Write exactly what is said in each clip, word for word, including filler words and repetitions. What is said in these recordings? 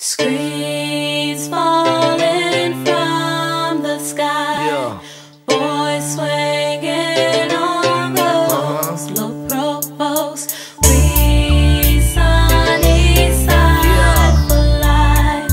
Screens falling from the sky. Yeah. Boys swinging on those low provokes. We sunny side Yeah. for life.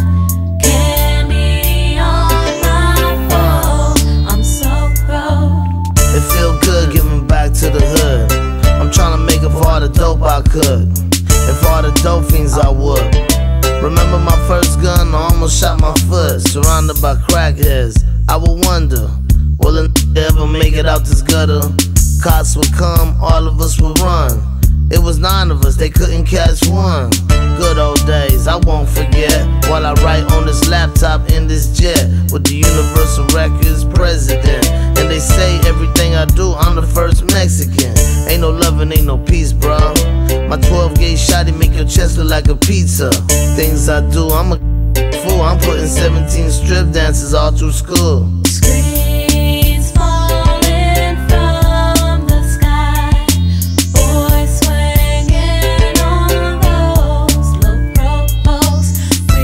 Candy on my phone. I'm so broke. It feel good giving back to the hood. I'm trying to make it for all the dope I could, and for all the dope fiends I would. Remember my first gun, I almost shot my foot. Surrounded by crackheads, I would wonder, will a n***a ever make it out this gutter? Cops would come, all of us would run. It was nine of us, they couldn't catch one. Good old days, I won't forget. While I write on this laptop in this jet, with the Universal Records president. And they say everything I do, I'm the first Mexican. Ain't no loving, ain't no peace, bro. My twelve gauge shotty make your chest look like a pizza. Things I do, I'm a fool. I'm putting seventeen strip dances all through school. Screens falling from the sky. Boys swinging on those low provokes.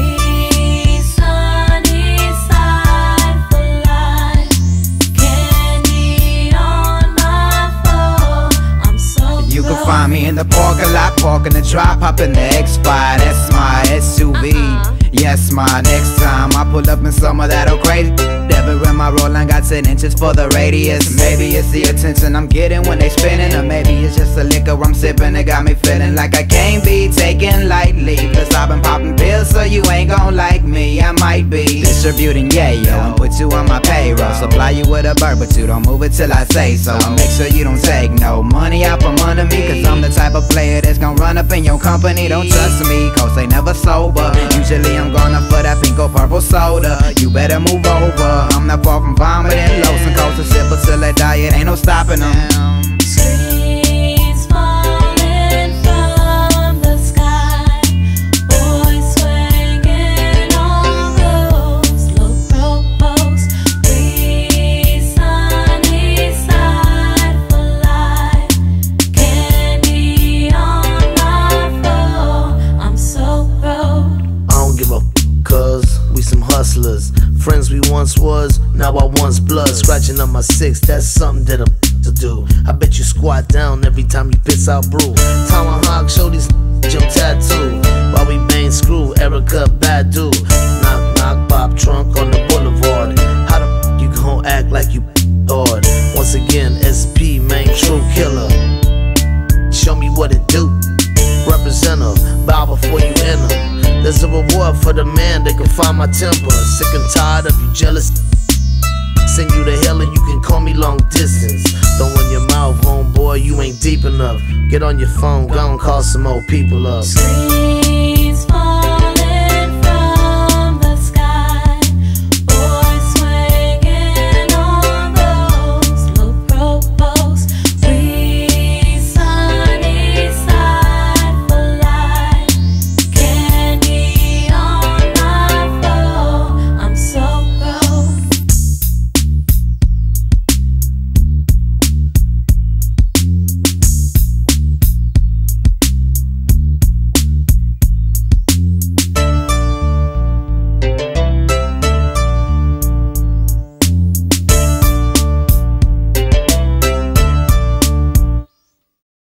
We sunny side for life. Candy on my phone. I'm so You can find me in the parking lot, parking the drop, hop in the X five. That's my S U V. Yes, my next time I pull up in some of that old crazy. Never in my roll, I got ten inches for the radius. Maybe it's the attention I'm getting when they spinning, or maybe it's just the liquor I'm sipping that got me feeling like I can't be taken lightly. Cause I've been popping pills, so you ain't gon' like me. I might be distributing yayo and put you on my payroll. Supply you with a bird, but you don't move it till I say so. And make sure you don't take no money out from under me, cause I'm the type of player that's gon' run up in your company. Don't trust me, cause they never sober. Usually I'm gonna for that pink or purple soda. You better move over, I'm not far from vomiting. Lows and coast to sip until I die, it ain't no stopping them. Screens falling from the sky. Boys swinging on those low provokes. We sunny side for life. Candy on my phone. I'm so broke. I don't give a f, cuz we some hustlers. Friends we once was, now I once blood. Scratching up my six, that's something that a f to do. I bet you squat down every time you piss out brew. Tomahawk, show these your tattoo. While we bang screw, Erica Badu. Knock, knock, pop trunk on the boulevard. How the f you gon' act like you hard? Once again, S P, main true killer. Show me what it do. Representer, bow before you enter. There's a reward for the man that can find my temper. Sick and tired of you jealous. Send you to hell and you can call me long distance. Don't run your mouth, homeboy, you ain't deep enough. Get on your phone, go and call some old people up. Screens